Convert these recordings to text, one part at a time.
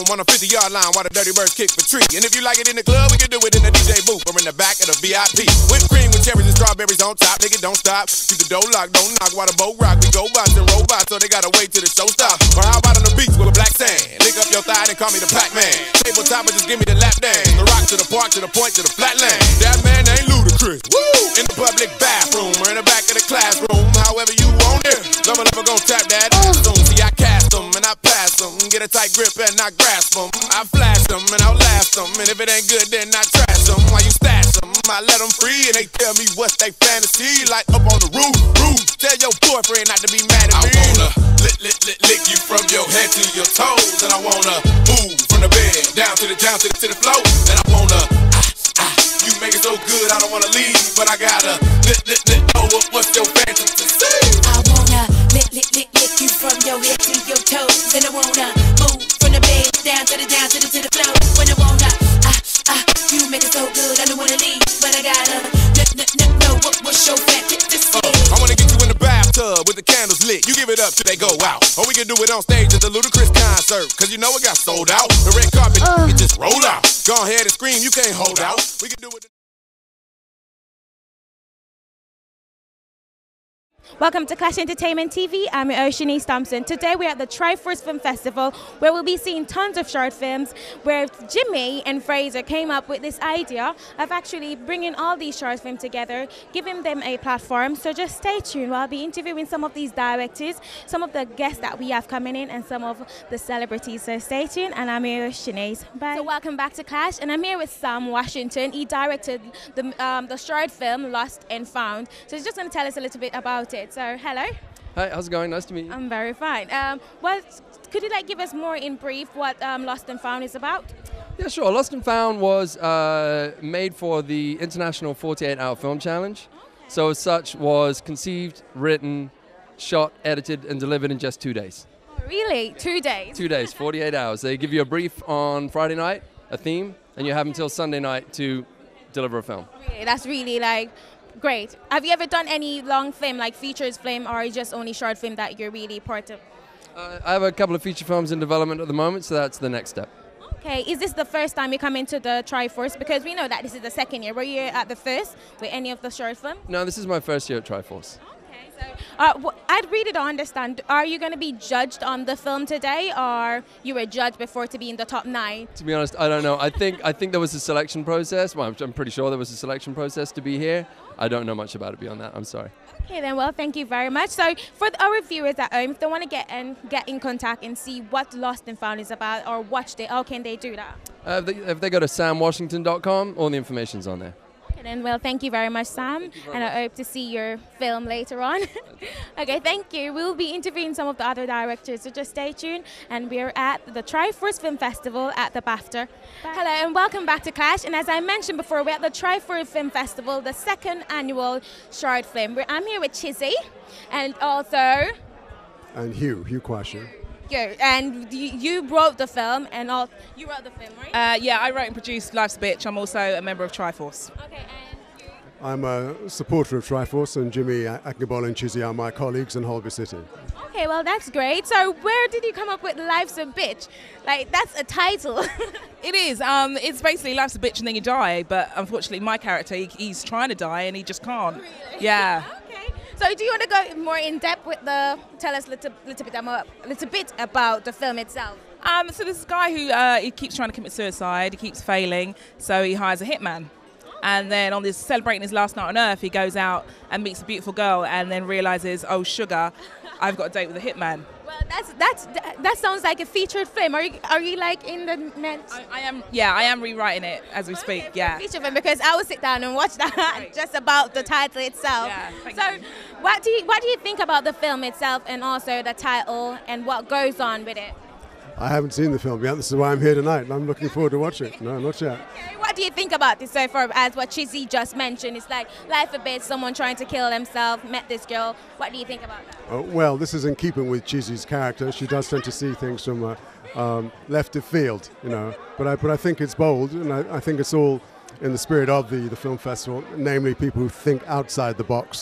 home on a 50-yard line while the Dirty Birds kick for tree. And if you like it in the club, we can do it in the DJ booth or in the back of the VIP. Whipped cream with cherries and strawberries on top. Nigga, don't stop. Keep the door locked, don't knock while the boat rock. We go bots and robots, so they gotta wait till the show stop. Or how about on the beach with a black sand? Lick up your thigh and call me the Pac-Man. Tabletop and just give me the lap dance. The rock to the park, to the point, to the flatland. That man ain't ludicrous. Woo! In the public bathroom or in the back of the classroom. However you want it. Double up, gon' tap that soon. See, I cast them and I pass them. Get a tight grip and I grasp them. I flash them and I'll last them. And if it ain't good, then I trash them. While you stash them, I let them free. And they tell me what's they fantasy. Like up on the roof. Tell your boyfriend not to be mad at me. I wanna lick you from your head to your toes. And I wanna move from the bed down to the floor. And I wanna you make it so good, I don't wanna leave. But I gotta know what's your fantasy. I wanna lick you from your head to your toes. And I wanna move from the bed down to the floor. When I wanna you make it so good, I don't wanna leave. But I gotta know what's your fantasy. I wanna get you in the bathtub with the candles lit. You give it up till they go out. Or we can do it on stage at the Ludacris concert. Cause you know it got sold out. The red carpet, it just roll out. Go ahead and scream, you can't hold out. We can do it. Welcome to Clash Entertainment TV. I'm your host, Shanice Thompson. Today we're at the Triforce Film Festival where we'll be seeing tons of short films where Jimmy and Fraser came up with this idea of actually bringing all these short films together, giving them a platform. So just stay tuned. I'll be interviewing some of these directors, some of the guests that we have coming in and some of the celebrities. So stay tuned and I'm your host, Shanice. Bye. So welcome back to Clash and I'm here with Sam Washington. He directed the short film Lost and Found. So he's just going to tell us a little bit about it. So, hello. Hi, how's it going? Nice to meet you. I'm very fine. Could you give us more in brief what Lost and Found is about? Yeah, sure. Lost and Found was made for the International 48-Hour Film Challenge. Okay. So as such, was conceived, written, shot, edited, and delivered in just 2 days. Oh, really? 2 days? 2 days, 48 hours. They give you a brief on Friday night, a theme, and you have until Sunday night to deliver a film. Really? That's really great. Have you ever done any long film, like features film, or just only short film that you're really part of? I have a couple of feature films in development at the moment, so that's the next step. Okay, is this the first time you come into the Triforce? Because we know that this is the second year. Were you at the first with any of the short films? No, this is my first year at Triforce. Okay, so I really don't understand. Are you going to be judged on the film today, or you were judged before to be in the top 9? To be honest, I don't know. I think there was a selection process. Well, I'm pretty sure there was a selection process to be here. I don't know much about it beyond that. I'm sorry. Okay then, well, thank you very much. So for our viewers at home, if they want to get in contact and see what Lost and Found is about or watch it, how can they do that? If they go to samwashington.com, all the information's on there. Okay then, well, thank you very much, Sam. And I hope to see your film later on. Okay, thank you. We'll be interviewing some of the other directors, so just stay tuned. And we're at the Triforce Film Festival at the BAFTA. Bye. Hello and welcome back to Clash. And as I mentioned before, we're at the Triforce Film Festival, the 2nd annual short film. I'm here with Chizzy and also... And Hugh Quasher. And you wrote the film, and you wrote the film, right? Yeah, I wrote and produced Life's a Bitch. I'm also a member of Triforce. Okay, and you? I'm a supporter of Triforce, and Jimmy Akingbola and Chizzy are my colleagues in Holby City. Okay, well, that's great. So where did you come up with Life's a Bitch? That's a title. It is. It's basically Life's a Bitch and then you die, but unfortunately my character, he's trying to die and he just can't. Really? Yeah. Okay. So do you want to go more in depth with tell us a little bit about the film itself? So this guy who he keeps trying to commit suicide, he keeps failing, so he hires a hitman. And then on this celebrating his last night on Earth, he goes out and meets a beautiful girl and then realizes, oh sugar, I've got a date with a hitman. Well, that sounds like a featured film. Are you in the net? I am. Yeah, I am rewriting it as we speak. Okay, yeah. Feature film, because I will sit down and watch that right. just about the title itself. Yeah, so, what do you think about the film itself and also the title and what goes on with it? I haven't seen the film yet. This is why I'm here tonight. I'm looking forward to watching it. No, not yet. Okay, what do you think about this so far? As what Chizzy just mentioned, it's like life a bit, someone trying to kill himself, met this girl. What do you think about that? Well, this is in keeping with Chizzy's character. She does tend to see things from left of field, But I think it's bold, and I think it's all in the spirit of the film festival, namely people who think outside the box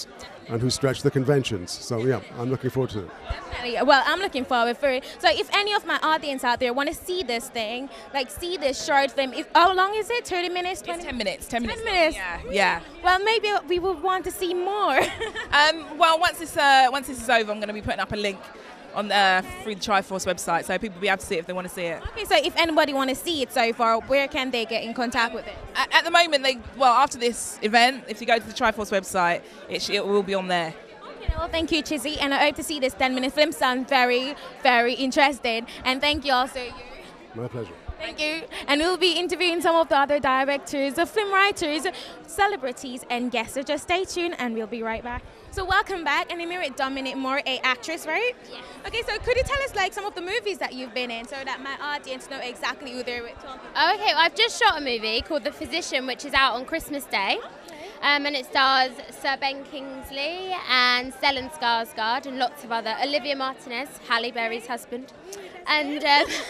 and who stretch the conventions. So yeah, I'm looking forward to it. Definitely. Well, I'm looking forward for it. So if any of my audience out there want to see this thing, like see this short film, how long is it? 30 minutes? 20? It's 10 minutes. 10 minutes. 10 minutes. Yeah. Well, maybe we would want to see more. Well, once this is over, I'm going to be putting up a link on through the Triforce website, so people will be able to see it if they want to see it. Okay, so if anybody want to see it so far, where can they get in contact with it? At the moment, after this event, if you go to the Triforce website, it will be on there. Okay, well, thank you, Chizzy, and I hope to see this 10-minute film. Sounds very, very interesting. And thank you also. My pleasure. Thank you. And we'll be interviewing some of the other directors, film writers, celebrities, and guests. So just stay tuned, and we'll be right back. So welcome back, and I'm here with Dominic Moore, a actress, right? Yes. Okay, so could you tell us like some of the movies that you've been in, so that my audience know exactly who they're talking about? Okay, well, I've just shot a movie called The Physician, which is out on Christmas Day. And it stars Sir Ben Kingsley and Stellan Skarsgård and lots of other, Olivia Martinez, Halle Berry's husband. And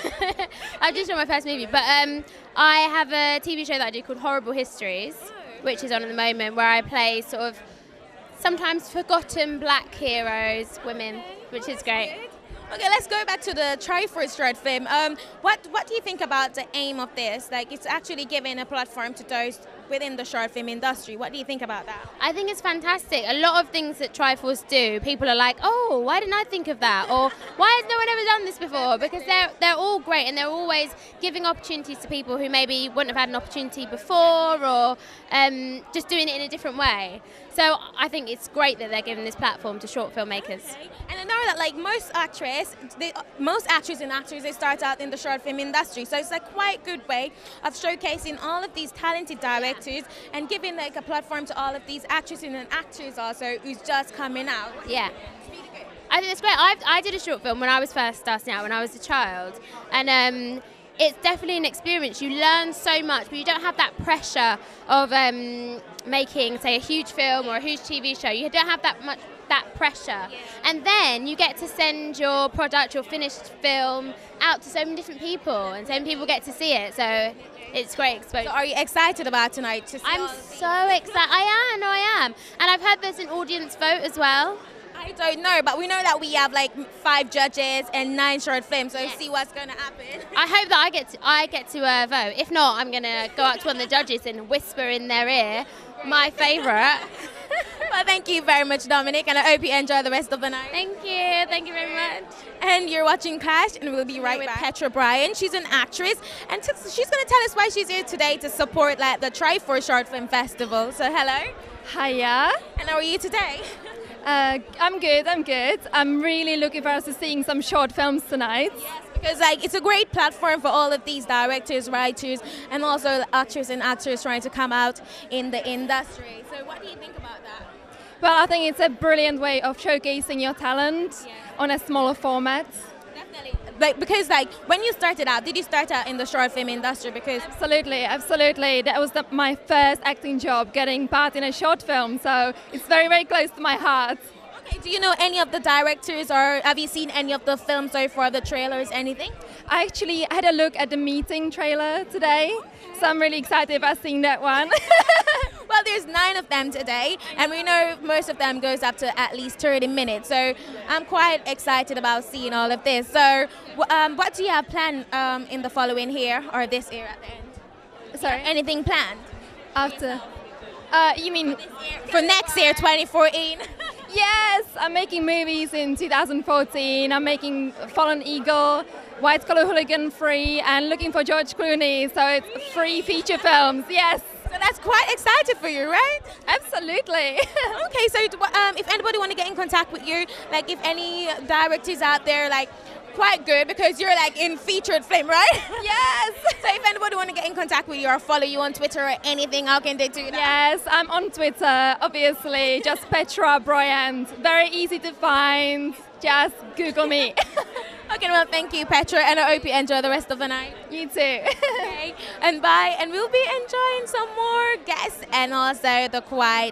I've just shot my first movie, but I have a TV show that I do called Horrible Histories, which is on at the moment, where I play sort of sometimes forgotten black heroes, women, which is great. Okay, let's go back to the Triforce short film. What do you think about the aim of this? Like, it's actually giving a platform to those within the short film industry. What do you think about that? I think it's fantastic. A lot of things that Triforce do, people are like, oh, why didn't I think of that? Or why has no one ever done this before? Because they're all great, and they're always giving opportunities to people who maybe wouldn't have had an opportunity before, or just doing it in a different way. So I think it's great that they're giving this platform to short filmmakers. Okay. And I know that like most actors and actors, they start out in the short film industry. So it's a quite good way of showcasing all of these talented directors and giving like a platform to all of these actresses and actors also who's just coming out. Yeah. I think it's great. I did a short film when I was first starting out, when I was a child. And it's definitely an experience. You learn so much, but you don't have that pressure of making, say, a huge film or a huge TV show. You don't have that pressure. Yeah. And then you get to send your product, your finished film, out to so many different people, and so many people get to see it. So it's great exposure. So are you excited about tonight to see I'm so excited. I am. And I've heard there's an audience vote as well. I don't know, but we know that we have like 5 judges and 9 short films, so see what's going to happen. I hope that I get to vote. If not, I'm going to go up to one of the judges and whisper in their ear my favourite. Well, thank you very much, Dominic, and I hope you enjoy the rest of the night. Thank you. Thank you very much. And you're watching Clash, and we'll be right back with Petra Bryan. She's an actress, and she's going to tell us why she's here today to support like the Triforce Short Film Festival. So hello. Hiya. And how are you today? I'm good. I'm really looking forward to seeing some short films tonight. Yes, because like it's a great platform for all of these directors, writers, and also actors and actors trying to come out in the industry. So what do you think about that? Well, I think it's a brilliant way of showcasing your talent on a smaller format. Definitely. Because when you started out, did you start out in the short film industry? Because Absolutely. That was my first acting job, getting part in a short film. So it's very, very close to my heart. Okay, do you know any of the directors, or have you seen any of the films so far, the trailers, anything? I actually had a look at the Meeting trailer today, so I'm really excited about seeing that one. Well, there's 9 of them today, and we know most of them goes up to at least 30 minutes. So I'm quite excited about seeing all of this. So what do you have planned in the following year or this year at the end? Sorry? Anything planned? After? You mean for next year, 2014? Yes, I'm making movies in 2014. I'm making Fallen Eagle, White Collar Hooligan 3, and looking for George Clooney. So it's 3 feature films, yes. So that's quite exciting for you, right? Absolutely. Okay, so if anybody want to get in contact with you, like if any directors out there, like quite good because you're like in featured film, right? Yes. So if anybody want to get in contact with you or follow you on Twitter or anything, how can they do that? Yes, I'm on Twitter, obviously, just Petra Bryan. Very easy to find, just Google me. Okay, well, thank you, Petra, and I hope you enjoy the rest of the night. You too. Okay, and bye, and we'll be enjoying some more guests and also the quite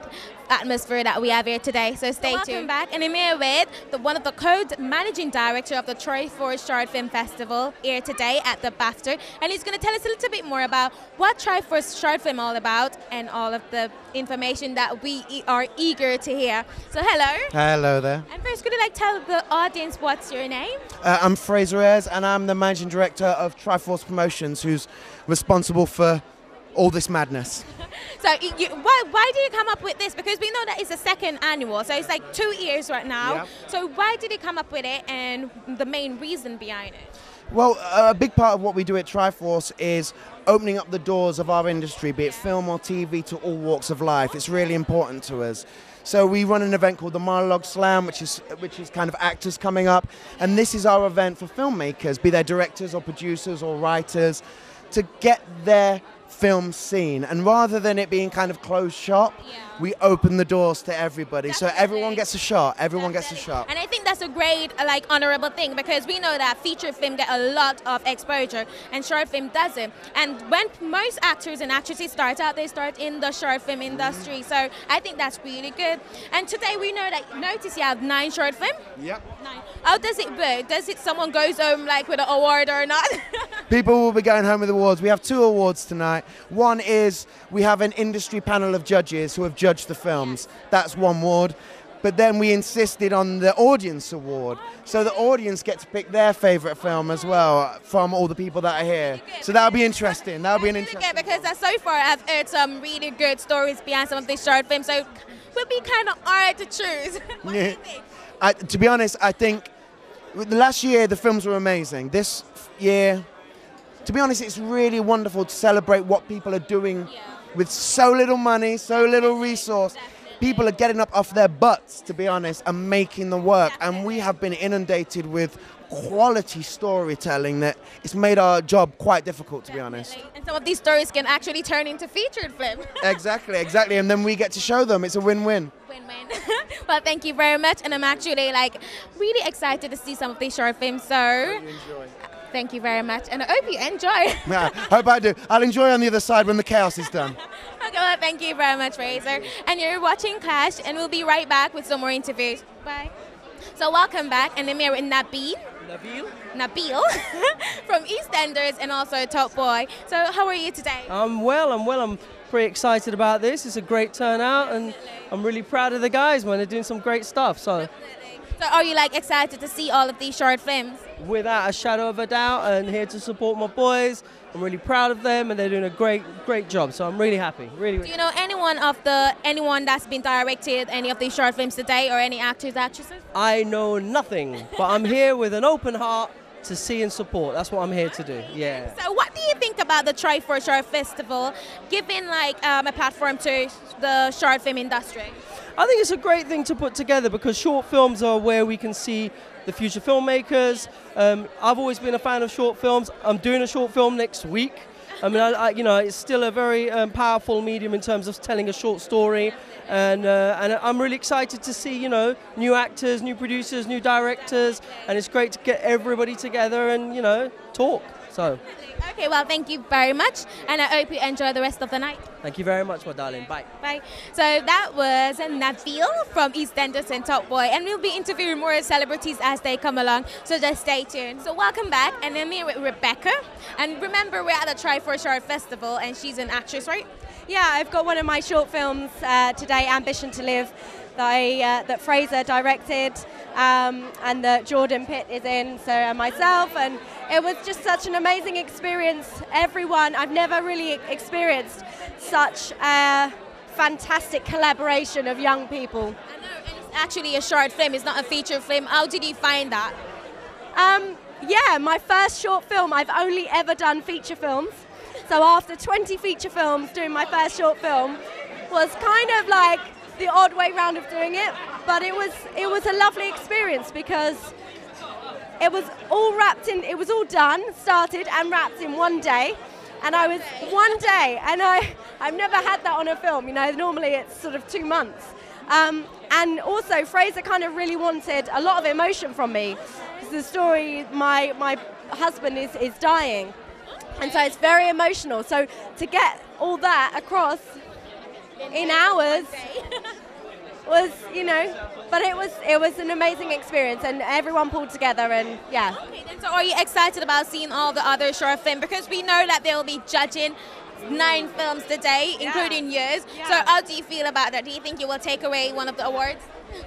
atmosphere that we have here today. So stay tuned. Welcome back, and I'm here with one of the co-managing director of the Triforce Short Film Festival here today at the BAFTA, and he's going to tell us a little bit more about what Triforce Short Film all about and all of the information that we are eager to hear. So hello. Hello there. And first, could you tell the audience what's your name? I'm Fraser Ayres, and I'm the managing director of Triforce Promotions, who's responsible for all this madness. So why did you come up with this? Because we know that it's the second annual, so it's like 2 years right now. Yeah. So why did you come up with it, and the main reason behind it? Well, a big part of what we do at Triforce is opening up the doors of our industry, be it film or TV, to all walks of life. It's really important to us. So we run an event called the Monologue Slam, which is kind of actors coming up, and this is our event for filmmakers, be they directors or producers or writers, to get their film seen. And rather than it being kind of closed shop, we open the doors to everybody. So everyone gets a shot. Everyone gets a shot. And I think that's a great, honorable thing, because we know that feature film get a lot of exposure and short film doesn't. And when most actors and actresses start out, they start in the short film industry. So I think that's really good. And today we know that, notice you have 9 short film. Yep. 9. How does it work? Does it someone goes home with an award or not? People will be going home with awards. We have 2 awards tonight. One is we have an industry panel of judges who have judged the films. That's one award. But then we insisted on the audience award. So the audience get to pick their favourite film as well from all the people that are here. So that'll be interesting. That'll be an interesting. Because so far I've heard some really good stories behind some of these short films. So it would be kind of hard to choose. What do you think? To be honest, I think the last year the films were amazing. This year, to be honest, it's really wonderful to celebrate what people are doing with so little money, so little resource. People are getting up off their butts, to be honest, and making the work. And we have been inundated with quality storytelling that it's made our job quite difficult, to be honest. And some of these stories can actually turn into featured film. Exactly. And then we get to show them. It's a win-win. Win-win. Well, thank you very much. And I'm actually really excited to see some of these short films. So Enjoy. Thank you very much, and I hope you enjoy. Yeah, hope I do. I'll enjoy on the other side when the chaos is done. Okay, well, thank you very much, Fraser. And you're watching Clash, and we'll be right back with some more interviews. Bye. So welcome back, and I'm here with Nabil from EastEnders and also Top Boy. So how are you today? I'm well. I'm pretty excited about this. It's a great turnout, and I'm really proud of the guys, man. They're doing some great stuff. So are you excited to see all of these short films? Without a shadow of a doubt, and here to support my boys. I'm really proud of them, and they're doing a great job. So I'm really happy. Really. Do you know anyone that's been directed any of these short films today, or any actors, actresses? I know nothing, but I'm here with an open heart to see and support. That's what I'm here to do. Yeah. So what do you think about the Triforce Short Festival giving a platform to the short film industry? I think it's a great thing to put together, because short films are where we can see the future filmmakers. I've always been a fan of short films. I'm doing a short film next week. I mean, it's still a very powerful medium in terms of telling a short story, and I'm really excited to see, new actors, new producers, new directors, and it's great to get everybody together and, talk. So. Okay, well, thank you very much, and I hope you enjoy the rest of the night. Thank you very much, my darling. Bye. Bye. So that was Nabil from EastEnders and Top Boy, and we'll be interviewing more celebrities as they come along, so just stay tuned. So welcome back, and I'm here with Rebecca, and remember we're at the Triforce Short Festival, and she's an actress, right? Yeah, I've got one of my short films today, Ambition to Live, that Fraser directed, and that Jordan Pitt is in, so myself, and it was just such an amazing experience. Everyone, I've never really experienced such a fantastic collaboration of young people. I know, and it's actually a short film, it's not a feature film. How did you find that? Yeah, my first short film, I've only ever done feature films. So after 20 feature films, doing my first short film was kind of like the odd way round of doing it, but it was a lovely experience, because it was all wrapped in, it was all done, started and wrapped in one day, and I was one day, and I've never had that on a film, normally it's sort of 2 months. And also Fraser kind of really wanted a lot of emotion from me, because the story, my husband is dying, and so it's very emotional, so to get all that across in hours was, you know, but it was an amazing experience, and everyone pulled together, and yeah. Okay, then, so are you excited about seeing all the other short films? Because we know that they'll be judging 9 films today, including yours. Yeah. So how do you feel about that? Do you think you will take away one of the awards?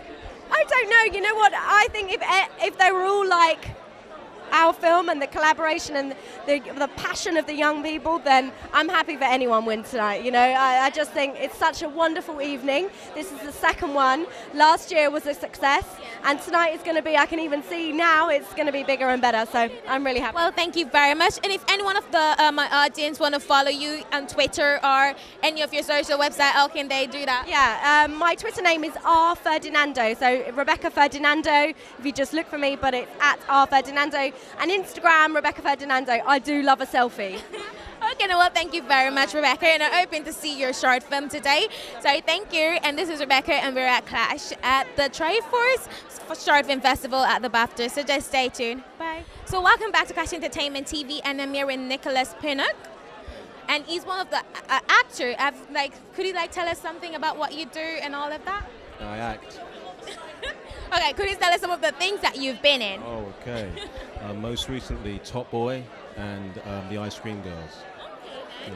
I don't know. You know what? I think if they were all like our film and the collaboration and the passion of the young people, then I'm happy for anyone win tonight. You know, I just think it's such a wonderful evening. This is the second one. Last year was a success, and tonight is going to be, I can even see now, it's going to be bigger and better. So I'm really happy. Well, thank you very much. And if anyone of the my audience want to follow you on Twitter or any of your social website, how can they do that? Yeah, my Twitter name is R Ferdinando, so Rebecca Ferdinando, if you just look for me, but it's at R Ferdinando. And Instagram, Rebecca Ferdinando. I do love a selfie. Okay, well, thank you very much, Rebecca, and I'm hoping to see your short film today. So thank you, and this is Rebecca, and we're at Clash at the Triforce Short Film Festival at the BAFTA, so just stay tuned. Bye. So welcome back to Clash Entertainment TV, and I'm here with Nicholas Pinnock. And he's one of the actors. Could you tell us something about what you do and all of that? I act. Okay, could you tell us some of the things that you've been in? Oh, okay. Most recently, Top Boy and the Ice Cream Girls. Okay,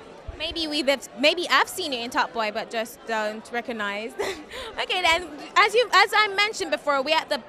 yeah. So maybe I've seen you in Top Boy, but just don't recognize. Okay, then, as I mentioned before, we're at the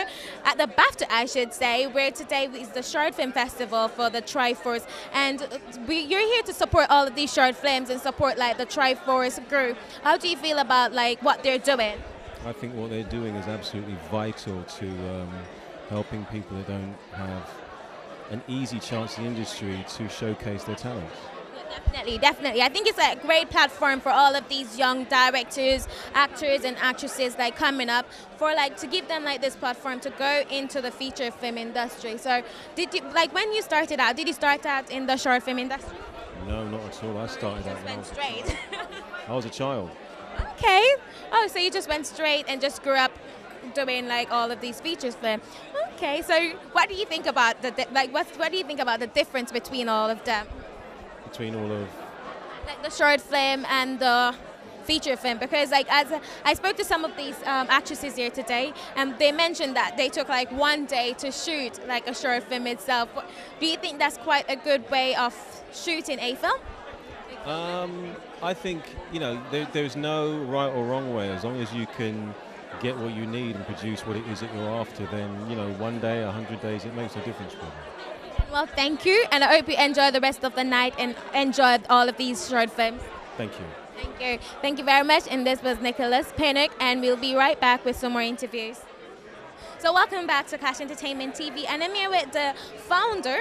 BAFTA, I should say, where today is the Short Film Festival for the Triforce, and you're here to support all of these short films and support the Triforce group. How do you feel about what they're doing? I think what they're doing is absolutely vital to helping people that don't have an easy chance in the industry to showcase their talents. Yeah, definitely. I think it's a great platform for all of these young directors, actors, and actresses coming up for to give them this platform to go into the feature film industry. So, did you when you started out? Did you start out in the short film industry? No, not at all. I started out when I was a child. Okay. Oh, so you just went straight and just grew up doing all of these features film. Okay. So what do you think about what do you think about the difference between all of them? Between all of the short film and the feature film, because as I spoke to some of these actresses here today, and they mentioned that they took 1 day to shoot a short film itself. Do you think that's quite a good way of shooting a film? I think, there's no right or wrong way. As long as you can get what you need and produce what it is that you're after, then, 1 day, 100 days, it makes no difference for me. Well, thank you, and I hope you enjoy the rest of the night and enjoy all of these short films. Thank you. Thank you. Thank you very much, and this was Nicholas Pinnock, and we'll be right back with some more interviews. So welcome back to Clash Entertainment TV, and I'm here with the founder,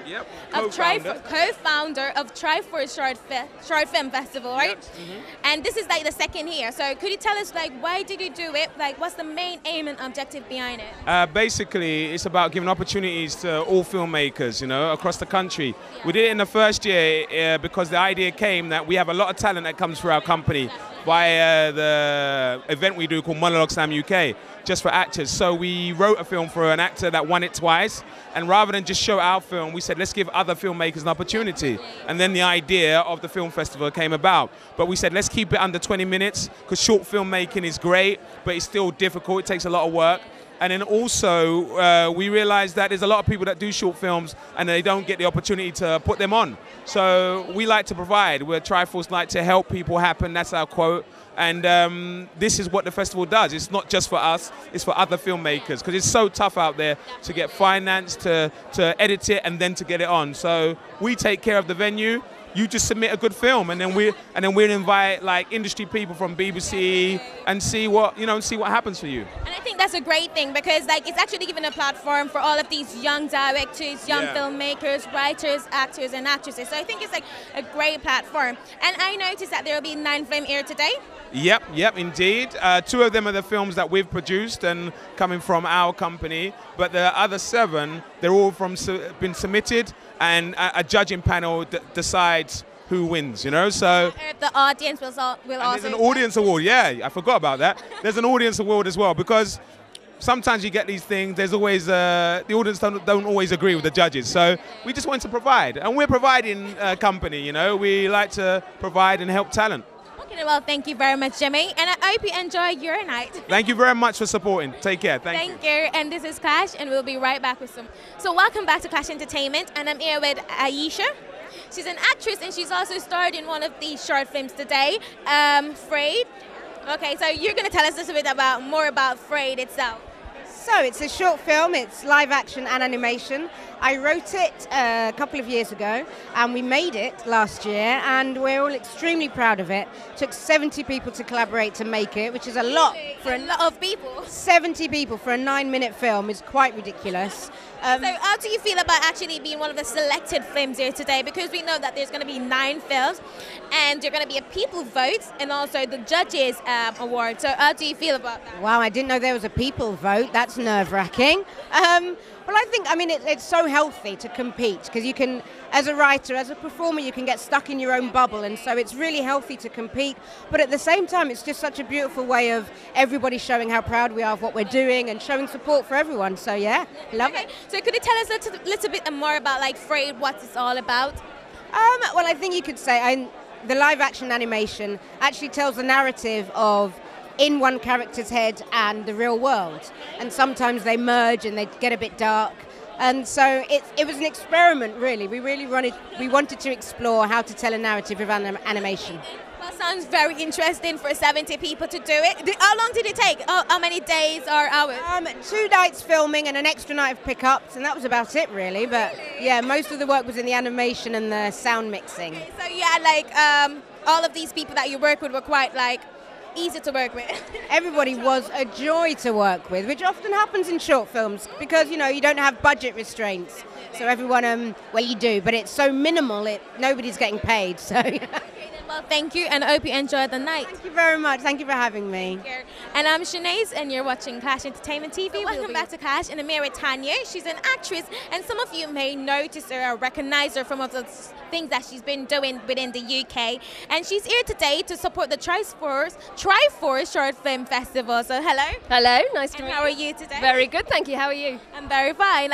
co-founder of Triforce Short Film Festival, right? Yep. Mm-hmm. And this is the second year. So could you tell us why did you do it? What's the main aim and objective behind it? Basically, it's about giving opportunities to all filmmakers, across the country. Yeah. We did it in the first year because the idea came that we have a lot of talent that comes through our company via the event we do called Monologue Slam UK, just for actors. So we wrote a film for an actor that won it twice, and rather than just show our film, we said let's give other filmmakers an opportunity. And then the idea of the film festival came about. But we said let's keep it under 20 minutes, because short filmmaking is great, but it's still difficult, it takes a lot of work. And then also, we realized that there's a lot of people that do short films and they don't get the opportunity to put them on. So we like to provide. We're Triforce, like to help people happen. That's our quote. And this is what the festival does. It's not just for us, it's for other filmmakers, because it's so tough out there to get finance, to edit it, and then to get it on. So we take care of the venue. You just submit a good film, and then we'll invite industry people from BBC and see what happens for you. And I think that's a great thing, because it's actually giving a platform for all of these young directors, young filmmakers, writers, actors, and actresses. So I think it's a great platform. And I noticed that there will be 9 films here today. Yep, indeed. 2 of them are the films that we've produced and coming from our company, but the other 7, they're all been submitted, and a judging panel decides who wins, So the audience will also. There's an audience award. Yeah, I forgot about that. There's an audience award as well, because sometimes you get these things. There's always the audience don't always agree with the judges. So we just want to provide, and we're providing company. We like to provide and help talent. Okay, Well, thank you very much, Jimmy, and I hope you enjoy your night. Thank you very much for supporting. Take care. Thank you. And this is Clash, and we'll be right back with some. So welcome back to Clash Entertainment, and I'm here with Aisha. She's an actress, and she's also starred in one of these short films today, Frayed. Okay, so you're going to tell us a little bit more about Frayed itself. So it's a short film, it's live action and animation. I wrote it a couple of years ago and we made it last year and we're all extremely proud of it. It took 70 people to collaborate to make it, which is a lot for a lot of people. 70 people for a 9-minute film is quite ridiculous. So how do you feel about actually being one of the selected films here today? Because we know that there's going to be 9 films and there's going to be a people vote and also the judges award. So how do you feel about that? Wow, I didn't know there was a people vote. That's nerve-wracking. Well, I mean, it's so healthy to compete because you can, as a writer, as a performer, you can get stuck in your own bubble, and so it's really healthy to compete. But at the same time, it's just such a beautiful way of everybody showing how proud we are of what we're doing and showing support for everyone. So yeah, love it. So could you tell us a little bit more about like Frayed, what it's all about? Well, I think you could say the live-action animation actually tells the narrative of in one character's head and the real world, and sometimes they merge and they get a bit dark, and so it was an experiment really. We wanted to explore how to tell a narrative with animation. Well, sounds very interesting for 70 people to do it. How long did it take? How many days or hours? 2 nights filming and an extra night of pickups, and that was about it really. But yeah, most of the work was in the animation and the sound mixing. Okay, so yeah, like all of these people that you work with were quite like easy to work with. Everybody was a joy to work with, which often happens in short films because you don't have budget restraints. So everyone, well, you do, but it's so minimal. Nobody's getting paid. So. Well, thank you, and I hope you enjoyed the night. Thank you very much. Thank you for having me. And I'm Shanaise, and you're watching Clash Entertainment TV. So welcome back to Clash, and I'm here with Tanya. She's an actress, and some of you may notice her or recognize her from the things that she's been doing within the UK. And she's here today to support the Triforce Short Film Festival. So hello. Hello, nice to meet you. How are you today? Very good, thank you. How are you? I'm very fine.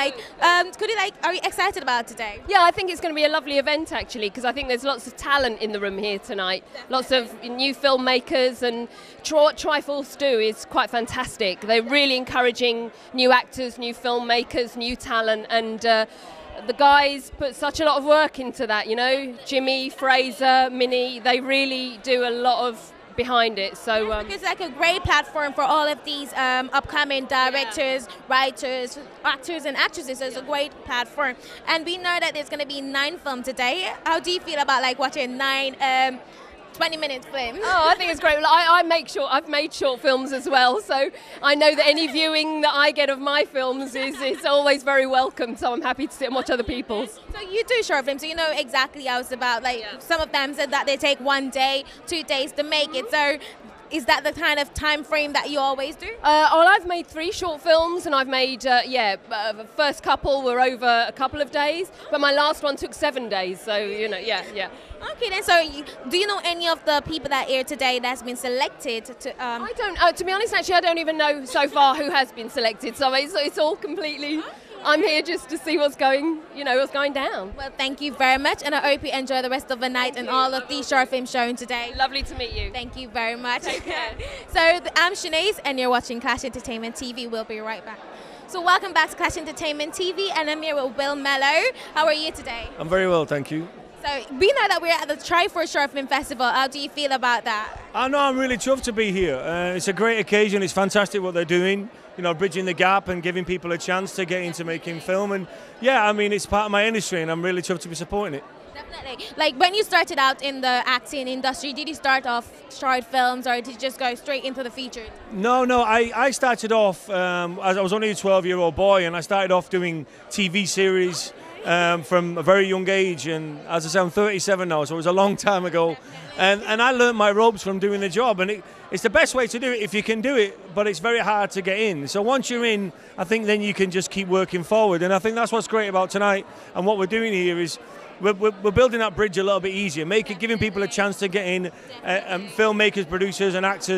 Are you excited about today? Yeah, I think it's going to be a lovely event actually, because I think there's lots of talent in the room here tonight. Definitely. Lots of new filmmakers, and what Triforce do is quite fantastic. They're really encouraging new actors, new filmmakers, new talent, and the guys put such a lot of work into that, Jimmy, Fraser, Minnie, they really do a lot of behind it. So it's like a great platform for all of these upcoming directors, writers, actors and actresses. It's a great platform. And we know that there's going to be 9 films today. How do you feel about watching 9 20-minute films? Oh, I think it's great. I've made short films as well, so I know that any viewing that I get of my films is always very welcome, so I'm happy to sit and watch other people's. So you do short films, so you know exactly how it's about. Some of them said that they take 1 day, 2 days to make it. So is that the kind of time frame that you always do? I've made 3 short films, and I've made, the first couple were over a couple of days, but my last one took 7 days, so, yeah. Okay, then, so do you know any of the people that are here today that's been selected? I don't, to be honest, actually, I don't even know so far who has been selected, so it's all completely... I'm here just to see what's going down. Well, thank you very much, and I hope you enjoy the rest of the night and all of these short films shown today. Lovely to meet you. Thank you very much. Take care. So I'm Shanaise, and you're watching Clash Entertainment TV. We'll be right back. So welcome back to Clash Entertainment TV, and I'm here with Will Mello. How are you today? I'm very well, thank you. So we know that we're at the Triforce Short Film Festival. How do you feel about that? I know, I'm really chuffed to be here. It's a great occasion. It's fantastic what they're doing. Bridging the gap and giving people a chance to get into making film. And yeah, it's part of my industry, and I'm really chuffed to be supporting it. Definitely. When you started out in the acting industry, did you start off short films, or did you just go straight into the featured? No, I started off, I was only a 12-year-old boy, and I started off doing TV series from a very young age, and as I say, I'm 37 now, so it was a long time ago, and I learned my ropes from doing the job, and it's the best way to do it if you can do it, but it's very hard to get in. So once you're in, I think then you can just keep working forward, and I think that's what's great about tonight, and what we're doing here is we're building that bridge a little bit easier, giving people a chance to get in, filmmakers, producers and actors,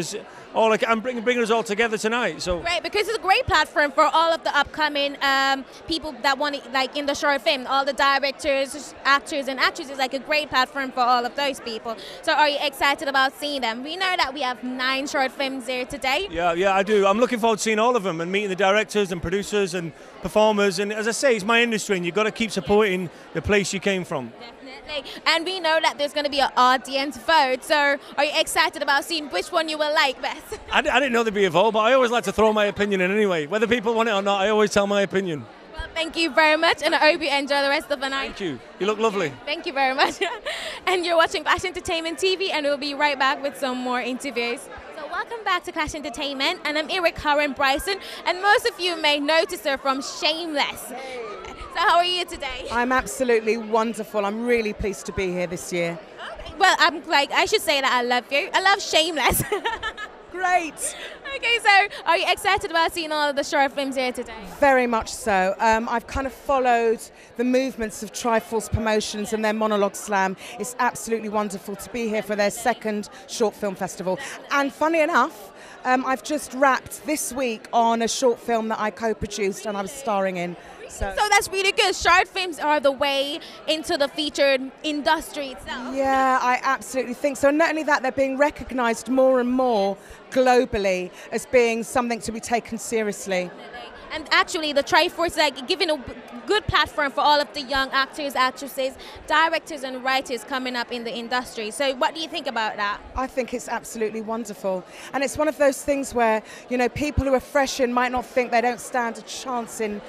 I'm bringing us all together tonight. So Right, because it's a great platform for all of the upcoming people that want to, like, in the short film, all the directors, actors, and actresses, like a great platform for all of those people. So are you excited about seeing them? We know that we have 9 short films there today. yeah, I do. I'm looking forward to seeing all of them and meeting the directors and producers and performers. And as I say, it's my industry, and you've got to keep supporting the place you came from. Definitely. And we know that there's going to be an audience vote. So are you excited about seeing which one you will like best? I didn't know there'd be a vote, but I always like to throw my opinion in anyway. Whether people want it or not, I always tell my opinion. Well, thank you very much, and I hope you enjoy the rest of the night. Thank you. You look lovely. Thank you very much. And you're watching Clash Entertainment TV, and we'll be right back with some more interviews. So welcome back to Clash Entertainment, and I'm here with Karen Bryson, and most of you may notice her from Shameless. So how are you today? I'm absolutely wonderful. I'm really pleased to be here this year. Okay. Well, I should say that I love you. I love Shameless. Great. Okay, so are you excited about seeing all of the short films here today? Very much so. I've kind of followed the movements of Triforce Promotions and their Monologue Slam. It's absolutely wonderful to be here for their 2nd short film festival. And funny enough, I've just wrapped this week on a short film that I co-produced and I was starring in. So that's really good. Short films are the way into the featured industry itself. Yeah, I absolutely think so. And not only that, they're being recognised more and more globally as being something to be taken seriously. And actually, the Triforce is like giving a good platform for all of the young actors, actresses, directors, and writers coming up in the industry. So what do you think about that? I think it's absolutely wonderful. And it's one of those things where, people who are fresh in might not think they don't stand a chance in,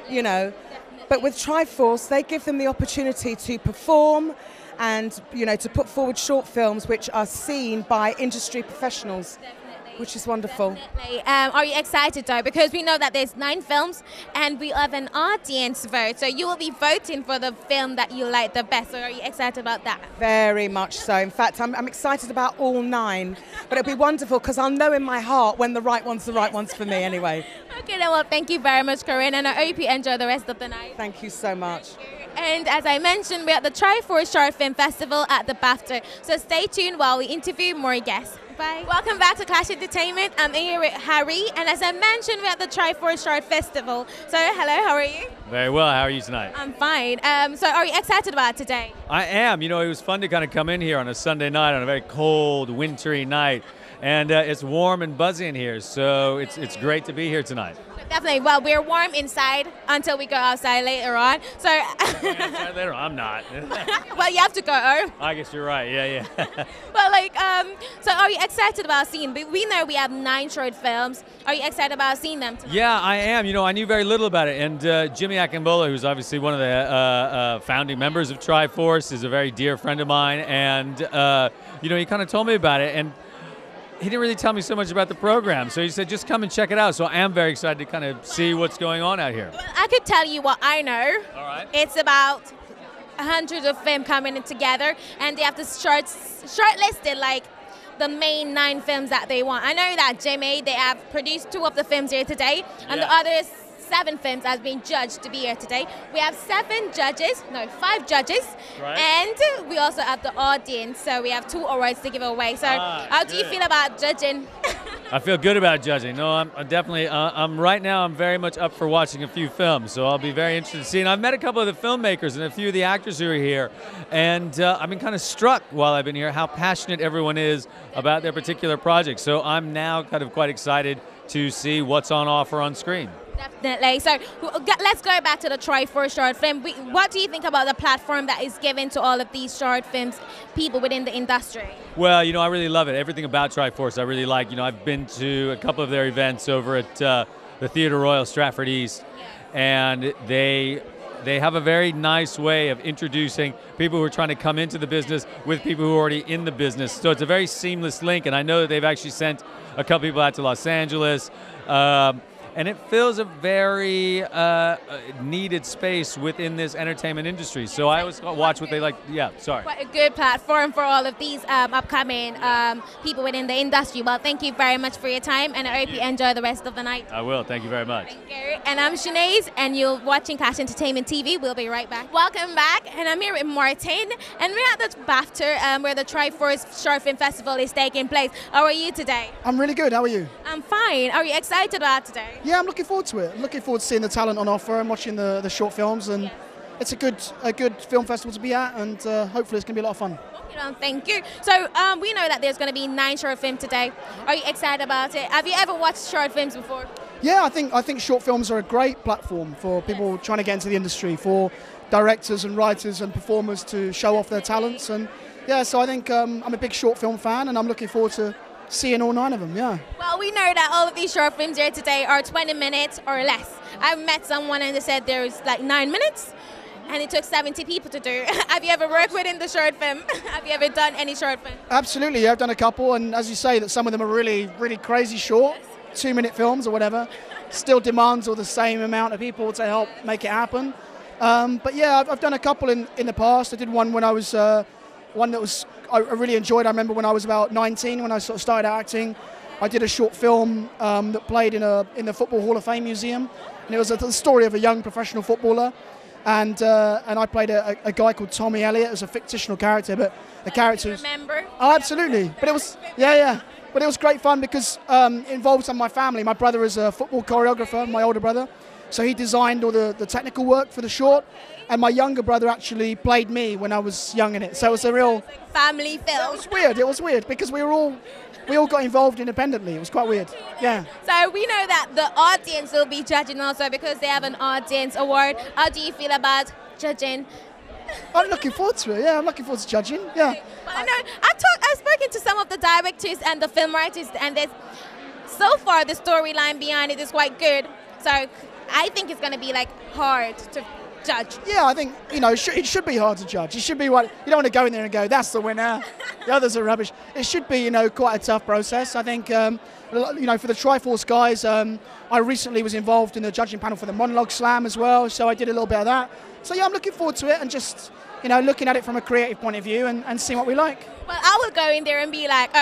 But with Triforce, they give them the opportunity to perform and, to put forward short films which are seen by industry professionals. Which is wonderful. Definitely. Are you excited though? Because we know that there's 9 films and we have an audience vote. So you will be voting for the film that you like the best. So are you excited about that? Very much so. In fact, I'm excited about all 9. But it'll be wonderful because I'll know in my heart when the right one's for me anyway. Okay, then, well, thank you very much, Corinne. And I hope you enjoy the rest of the night. Thank you so much. And as I mentioned, we're at the Triforce Short Film Festival at the BAFTA. So stay tuned while we interview more guests. Bye. Welcome back to Clash Entertainment. I'm here with Harry, and as I mentioned, we're at the Triforce Short Festival. So hello, how are you? Very well. How are you tonight? I'm fine. So are you excited about today? I am. It was fun to kind of come in here on a Sunday night on a very cold, wintry night, and it's warm and buzzy in here. So it's great to be here tonight. Definitely. Well, we're warm inside until we go outside later on. So Later on, I'm not. Well, you have to go home. I guess you're right. Yeah. Well, so are you excited about seeing? We know we have 9 short films. Are you excited about seeing them tonight? Yeah, I am. I knew very little about it, and Jimmy Akingbola, who's obviously one of the founding members of Triforce, is a very dear friend of mine, and he kind of told me about it, and he didn't really tell me so much about the program, so he said just come and check it out. So I am very excited to kind of see what's going on out here. Well, I could tell you what I know. All right. It's about hundreds of films coming in together, and they have to shortlisted like the main 9 films that they want. I know that Jimmy, they have produced 2 of the films here today, and the others 7 films has been judged to be here today. We have 5 judges, right. And we also have the audience, so we have 2 awards to give away. So how do you feel about judging? I feel good about judging. No, I'm definitely, right now I'm very much up for watching a few films, so I'll be very interested to see. And I've met a couple of the filmmakers and a few of the actors who are here, and I've been kind of struck while I've been here how passionate everyone is about their particular project. So I'm now kind of quite excited to see what's on offer on screen. Definitely. So let's go back to the Triforce short film. What do you think about the platform that is given to all of these short films, people within the industry? Well, I really love it. Everything about Triforce I really like. I've been to a couple of their events over at the Theatre Royal Stratford East, and they have a very nice way of introducing people who are trying to come into the business with people who are already in the business. So it's a very seamless link, and I know that they've actually sent a couple people out to Los Angeles. and it fills a very needed space within this entertainment industry. So I always watch what they like. Yeah, sorry. Quite a good platform for all of these upcoming people within the industry. Well, thank you very much for your time, and I hope you enjoy the rest of the night. I will. Thank you very much. Thank you. And I'm Sinead, and you're watching Clash Entertainment TV. We'll be right back. Welcome back, and I'm here with Martin, and we're at the BAFTA, where the Triforce Short Film Festival is taking place. How are you today? I'm really good. How are you? I'm fine. Are you excited about today? Yeah, I'm looking forward to it. I'm looking forward to seeing the talent on offer and watching the short films, and it's a good film festival to be at, and hopefully it's going to be a lot of fun. Thank you. So we know that there's going to be 9 short films today. Are you excited about it? Have you ever watched short films before? Yeah, I think short films are a great platform for people trying to get into the industry, for directors and writers and performers to show off their talents, and yeah, so I think I'm a big short film fan, and I'm looking forward to seeing all 9 of them. Yeah. Well, we know that all of these short films here today are 20 minutes or less. I've met someone and they said there's like 9 minutes. And it took 70 people to do. Have you ever worked within the short film? Have you ever done any short film? Absolutely, yeah, I've done a couple, and as you say, that some of them are really, really crazy short, 2-minute films or whatever. Still demands all the same amount of people to help make it happen. But yeah, I've done a couple in the past. I did one when I was, one that was I really enjoyed. I remember when I was about 19, when I sort of started out acting, I did a short film that played in the Football Hall of Fame Museum, and it was the story of a young professional footballer. And I played a guy called Tommy Elliott as a fictional character, but the character. Remember? Oh, absolutely. But it was yeah. But it was great fun because it involved some of my family. My brother is a football choreographer, my older brother, so he designed all the technical work for the short. And my younger brother actually played me when I was young in it. So it was a real family film. It was weird because we all got involved independently. It was quite weird. Yeah. So we know that the audience will be judging also because they have an audience award. How do you feel about judging? I'm looking forward to it. Yeah, I'm looking forward to judging. Yeah. Well, I know I've spoken to some of the directors and the film writers, and so far the storyline behind it is quite good. So I think it's going to be like hard to judge. Yeah, I think it should be hard to judge. It should be what you don't want to go in there and go, that's the winner. The others are rubbish. It should be quite a tough process. I think for the Triforce guys, I recently was involved in the judging panel for the Monologue Slam as well, so I did a little bit of that. So yeah, I'm looking forward to it and just looking at it from a creative point of view and seeing what we like. Well, I will go in there and be like,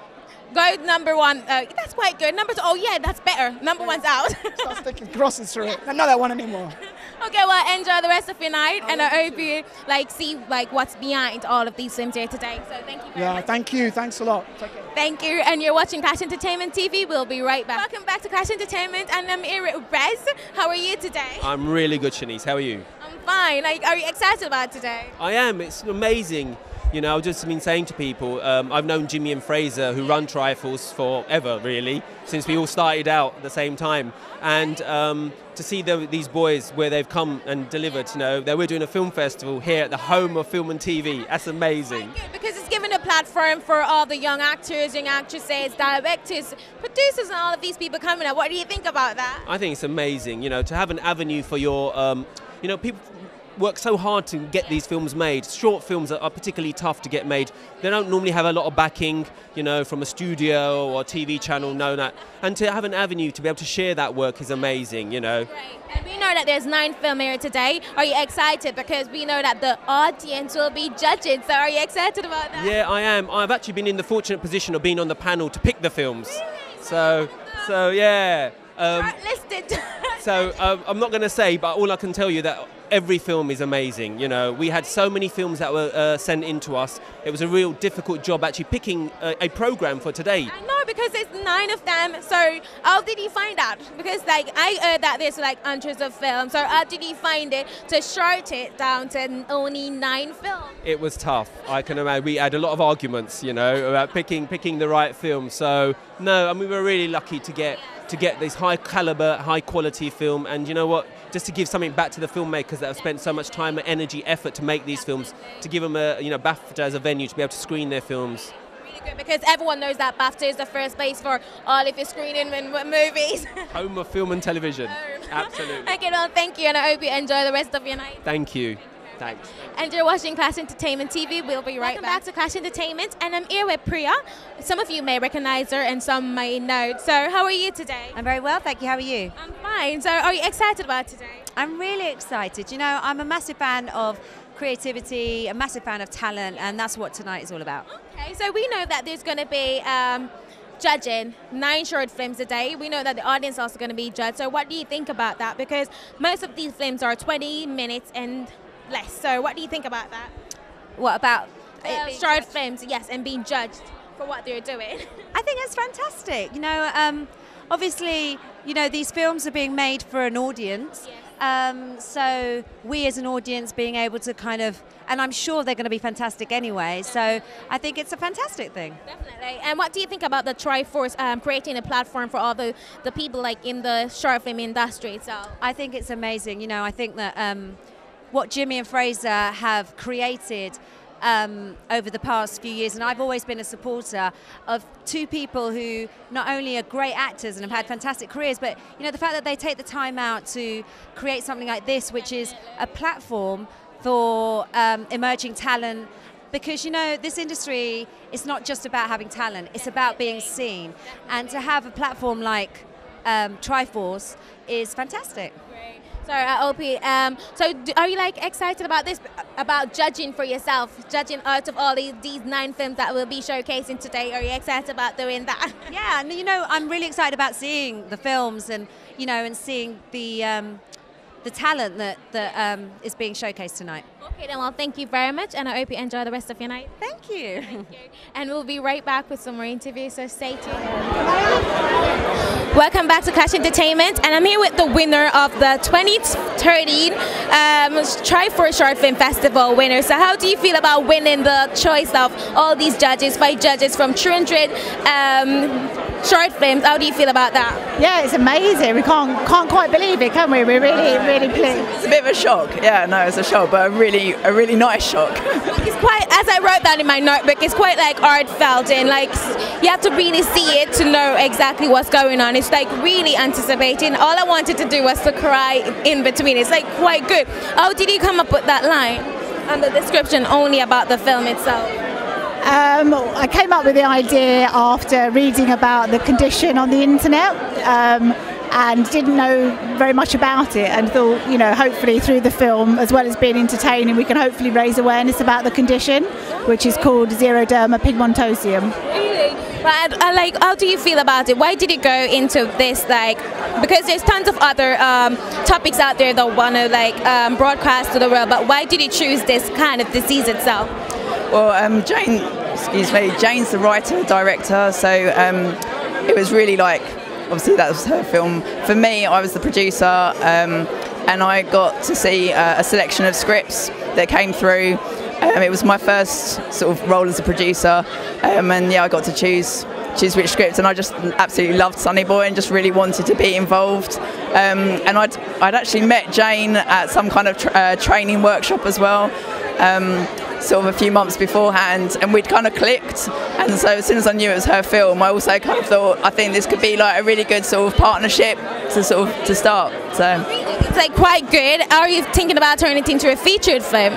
go number 1. That's quite good. Number 2. Oh yeah, that's better. Number 1's out. Start sticking crosses through it. Not that one anymore. Okay, well, enjoy the rest of your night, and I hope you see what's behind all of these films here today. So thank you very much. Thank you. Thanks a lot. Thank you, and you're watching Clash Entertainment TV. We'll be right back. Welcome back to Clash Entertainment, and I'm here with Rez. How are you today? I'm really good, Shanice. How are you? I'm fine. Are you excited about today? I am. It's amazing. I've just been saying to people, I've known Jimmy and Fraser, who run Triforce forever, really, since we all started out at the same time. And to see these boys, where they've come and delivered, that we're doing a film festival here at the home of film and TV, that's amazing. Because it's given a platform for all the young actors, young actresses, directors, producers, and all of these people coming up. What do you think about that? I think it's amazing, to have an avenue for your, people work so hard to get these films made. Short films are particularly tough to get made. They don't normally have a lot of backing, from a studio or a TV channel, and to have an avenue to be able to share that work is amazing, Great. And we know that there's 9 films here today. Are you excited? Because we know that the audience will be judging. So are you excited about that? Yeah, I am. I've actually been in the fortunate position of being on the panel to pick the films. Really? So yeah. Shortlisted. So I'm not going to say, but all I can tell you that every film is amazing. We had so many films that were sent in to us. It was a real difficult job actually picking a program for today. I know, because there's 9 of them. So how did you find out? Because I heard that there's hundreds of films. So how did you find it to short it down to only 9 films? It was tough. I can imagine. We had a lot of arguments, about picking the right film. So no, we were really lucky to get this high caliber, high quality film. And you know what? Just to give something back to the filmmakers that have spent so much time, energy, effort to make these films, to give them BAFTA as a venue to be able to screen their films. Really good, because everyone knows that BAFTA is the first place for all of your screening movies. Home of film and television. Absolutely. Okay, well, thank you, and I hope you enjoy the rest of your night. Thank you. Thanks. And you're watching Clash Entertainment TV. We'll be right back to Clash Entertainment. And I'm here with Priya. Some of you may recognize her and some may not. So how are you today? I'm very well, thank you. How are you? I'm fine. So are you excited about today? I'm really excited. You know, I'm a massive fan of creativity, a massive fan of talent, and that's what tonight is all about. Okay, so we know that there's going to be judging 9 short films a day. We know that the audience is also going to be judged. So what do you think about that? Because most of these films are 20 minutes and less. So what do you think about that? What about short films, yes, and being judged for what they're doing? I think it's fantastic. You know, obviously, you know, these films are being made for an audience. Yes. So we as an audience being able to kind of, and I'm sure they're going to be fantastic anyway, so I think it's a fantastic thing. Definitely. And what do you think about the Triforce creating a platform for all the people like in the short film industry itself? I think it's amazing. You know, I think that what Jimmy and Fraser have created over the past few years, and I've always been a supporter of 2 people who not only are great actors and have had fantastic careers, but you know, the fact that they take the time out to create something like this, which is a platform for emerging talent, because you know, this industry is not just about having talent, it's about being seen, and to have a platform like Triforce is fantastic. Sorry, Opie. So are you like excited about this, about judging for yourself, judging out of all these 9 films that will be showcasing today? Are you excited about doing that? Yeah, and you know, I'm really excited about seeing the films and you know, and seeing the talent that is being showcased tonight. Okay, then, well, thank you very much, and I hope you enjoy the rest of your night. Thank you. Thank you. And we'll be right back with some more interviews, so stay tuned. Welcome back to Clash Entertainment, and I'm here with the winner of the 2013 Triforce Short Film Festival winner. So how do you feel about winning the choice of all these judges, 5 judges from 300 short films? How do you feel about that? Yeah, it's amazing. We can't quite believe it, can we? We're really pleased. It's a bit of a shock. Yeah, no, it's a shock, but a really nice shock. It's quite, as I wrote down in my notebook, it's quite like heartfelt, and like you have to really see it to know exactly what's going on. It's like really anticipating. All I wanted to do was to cry in between. It's like quite good. How did you come up with that line and the description only about the film itself? I came up with the idea after reading about the condition on the internet and didn't know very much about it, and thought, you know, hopefully through the film, as well as being entertaining, we can hopefully raise awareness about the condition, which is called xeroderma pigmentosum. Really? But like, how do you feel about it? Why did you go into this? Like, because there's tons of other topics out there that want to like broadcast to the world, but why did you choose this kind of disease itself? Well, Jane's the writer, director, so it was really like, obviously that was her film. For me, I was the producer, and I got to see a selection of scripts that came through. It was my first sort of role as a producer, and yeah, I got to choose which script, and I just absolutely loved Sonny Boy and just really wanted to be involved. And I'd actually met Jane at some kind of training workshop as well, sort of a few months beforehand, and we'd kind of clicked. And so as soon as I knew it was her film, I also kind of thought, I think this could be like a really good sort of partnership to start. So it's like quite good. Are you thinking about turning it into a featured film?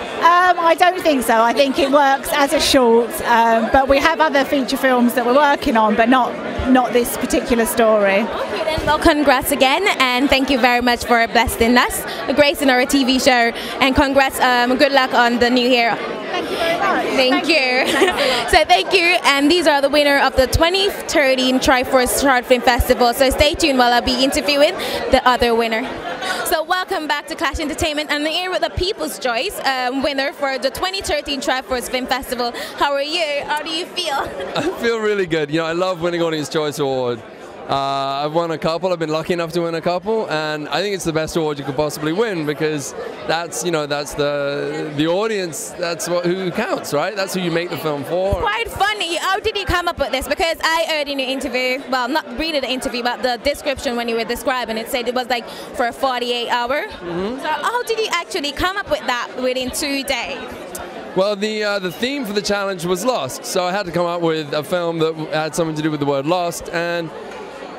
I don't think so. I think it works as a short, but we have other feature films that we're working on, but not this particular story. Okay, then, well, congrats again, and thank you very much for blessing us, gracing our TV show, and congrats, good luck on the new year. Thank you very much. Thank you. So thank you, and these are the winner of the 2013 Triforce Short Film Festival. So stay tuned while I'll be interviewing the other winner. So welcome back to Clash Entertainment, and I'm here with the People's Choice winner for the 2013 Triforce Film Festival. How are you? How do you feel? I feel really good. You know, I love winning Audience Choice Award. I've won a couple. I've been lucky enough to win a couple, and I think it's the best award you could possibly win, because that's, you know, that's the audience. That's who counts, right? That's who you make the film for. Quite funny. How did you come up with this? Because I heard in your interview, well, not really the interview, but the description when you were describing it said it was like for a 48-hour. So how did you actually come up with that within 2 days? Well, the theme for the challenge was lost, so I had to come up with a film that had something to do with the word lost, and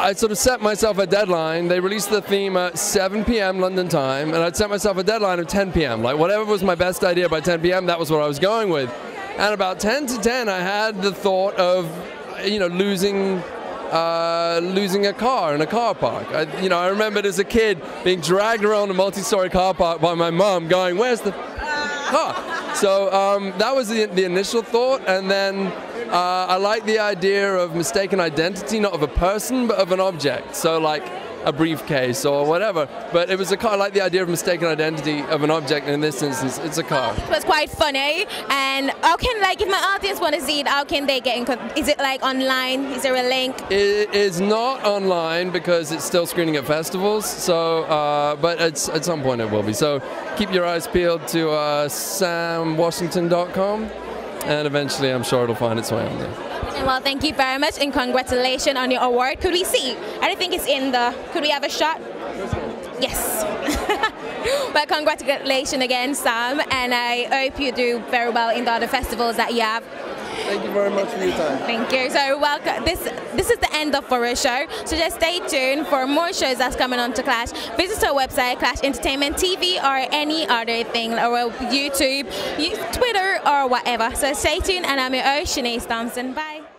I sort of set myself a deadline. They released the theme at 7 p.m. London time, and I'd set myself a deadline of 10 p.m. Like whatever was my best idea by 10 p.m., that was what I was going with. And about 10 to 10, I had the thought of, losing a car in a car park. I remembered as a kid being dragged around a multi-story car park by my mom going, "Where's the car?" So that was the initial thought, and then I like the idea of mistaken identity, not of a person, but of an object. So like a briefcase or whatever. But it was a car. I like the idea of mistaken identity of an object, and in this instance, it's a car. It was quite funny. And how can, if my audience want to see it, how can they get in contact? Is it online? Is there a link? It is not online because it's still screening at festivals. So, but at some point it will be. So keep your eyes peeled to samwashington.com, and eventually I'm sure it'll find its way on there. Well, thank you very much, and congratulations on your award. Could we see? I think it's in the. Could we have a shot? Yes. But congratulations again, Sam, and I hope you do very well in the other festivals that you have. Thank you very much for your time. Thank you. So welcome. This is the end of our show. So just stay tuned for more shows that's coming on to Clash. Visit our website, Clash Entertainment TV, or any other thing, or YouTube, Twitter, or whatever. So stay tuned, and I'm your host, Shanice Thompson. Bye.